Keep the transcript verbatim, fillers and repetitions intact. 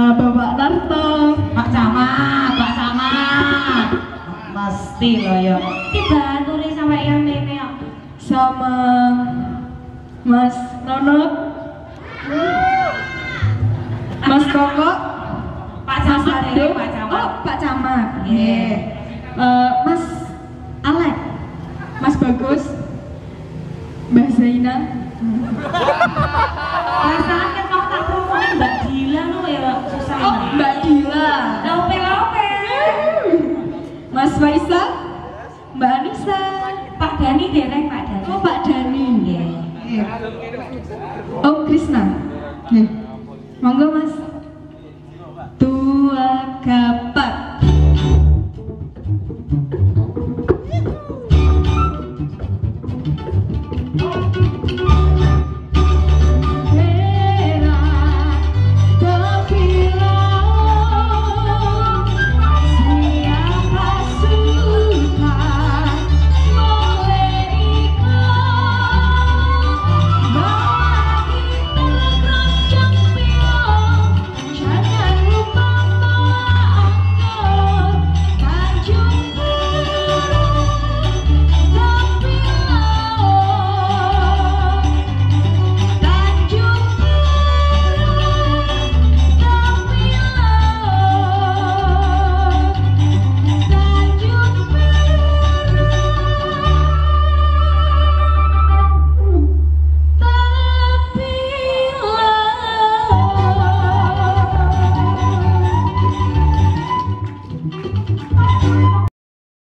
Uh, Bapak Narto. Pak Camat, Pak Camat. Pasti loh ya. Tiba turi sampai yang ini ya. Sama Mas Nonot. Mas Koko. Pak Camat ya, Pak Camat. Oh, Pak Camat. Iya. Yeah. Uh, Mas Alek. Mas Bagus. Mbak Zaina. Perasaan kan kau tak promoin Mbak Dila lo ya susah. Oh, Mbak Dila. Lope lope. Mas Faisal. Mbak Anissa. Pak Dani dereng Pak Dani. Oh, Pak Dani. Yeah. Om Krisna. Nih. Monggo Mas. Tua kap